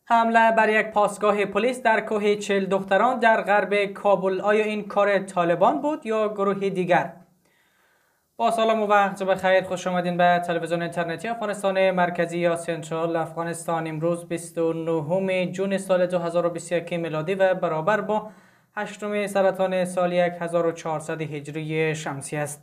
حمله بر یک پاسگاه پلیس در کوه 40 دختران در غرب کابل. آیا این کار طالبان بود یا گروهی دیگر؟ با سلام و وقت بخیر، خوش آمدین به تلویزیون اینترنتی افغانستان مرکزی یا سنترال افغانستان. امروز 29 جون سال 2021 میلادی و برابر با 8 سرطان سال 1400 هجری شمسی است.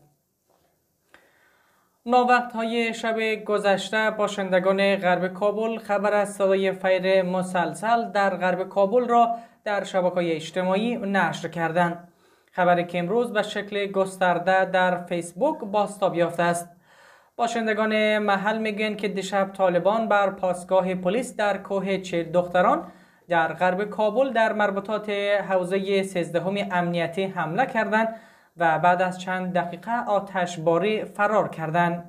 ناوقت‌های شب گذشته باشندگان غرب کابل خبر از صدای فیر مسلسل در غرب کابل را در شبکه‌های اجتماعی نشر کردند. خبری که امروز به شکل گسترده در فیسبوک بازتاب یافته است. باشندگان محل میگویند که دیشب طالبان بر پاسگاه پلیس در کوه 40 دختران در غرب کابل در مربوطات حوزه 13 امنیتی حمله کردند و بعد از چند دقیقه آتشباری فرار کردند.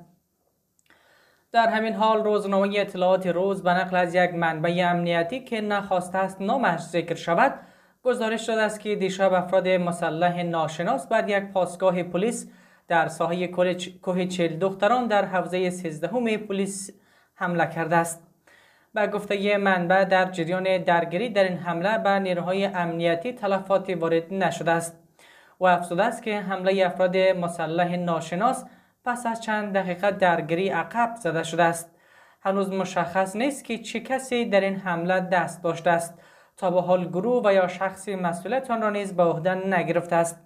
در همین حال روزنامه اطلاعات روز به نقل از یک منبع امنیتی که نخواسته است نامش ذکر شود گزارش داده است که دیشب افراد مسلح ناشناس بر یک پاسگاه پلیس در ساحه کوه 40 دختران در حوزه 13 پلیس حمله کرده است. به گفته منبع در جریان درگیری در این حمله به نیروهای امنیتی تلفاتی وارد نشده است و افزوده است که حمله افراد مسلح ناشناس پس از چند دقیقه درگیری عقب زده شده است. هنوز مشخص نیست که چه کسی در این حمله دست داشته است. تا به حال گروه و یا شخصی مسئولیت آن را نیز به عهده نگرفته است.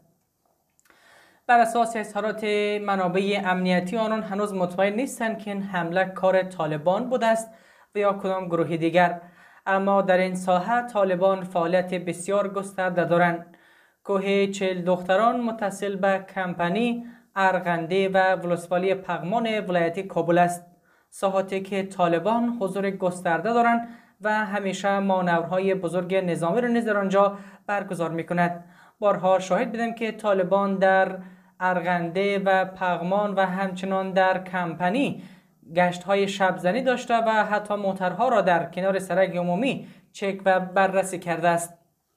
بر اساس اظهارات منابع امنیتی آنان هنوز مطمئن نیستند که این حمله کار طالبان بوده است و یا کدام گروه دیگر، اما در این ساحه طالبان فعالیت بسیار گسترده دارند. کوه 40 دختران متصل به کمپانی ارغنده و ولسوالی پغمان ولایت کابل است. ساحاتی که طالبان حضور گسترده دارند و همیشه مانورهای بزرگ نظامی را نیز در آنجا برگزار می‌کند. بارها شاهد بودیم که طالبان در ارغنده و پغمان و همچنان در کمپانی گشت‌های شبزنی داشته و حتی موترها را در کنار سرک عمومی چک و بررسی کرده است.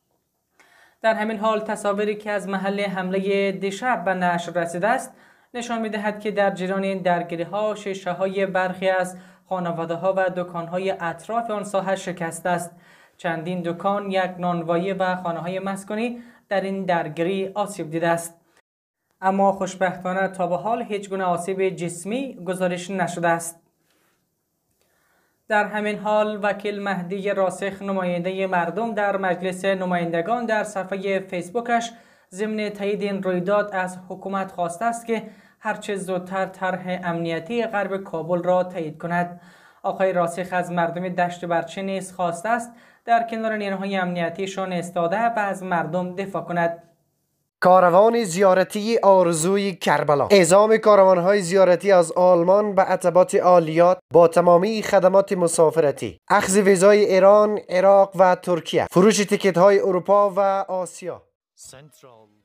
در همین حال تصاویری که از محل حمله دیشب به نشر رسیده است نشان می‌دهد که در جریان این درگیری‌ها شیشه‌های برخی از خانواده‌ها و دکان‌های اطراف آن ساحه شکسته است. چندین دکان، یک نانوایی و خانه‌های مسکونی در این درگیری آسیب دیده است. اما خوشبختانه تا به حال هیچ گونه آسیب جسمی گزارش نشده است. در همین حال وکیل مهدی راسخ نماینده مردم در مجلس نمایندگان در صفحه فیسبوکش ضمن تایید این رویداد از حکومت خواسته است که هرچه زودتر طرح امنیتی غرب کابل را تایید کند. آقای راسخ از مردم دشت برچه نیز خواسته است در کنار نیروهای امنیتیشان ایستاده و از مردم دفاع کند. کاروان زیارتی آرزوی کربلا. اعزام کاروان‌های زیارتی از آلمان به عتبات عالیات با تمامی خدمات مسافرتی، اخذ ویزای ایران، عراق و ترکیه، فروش تیکت‌های اروپا و آسیا.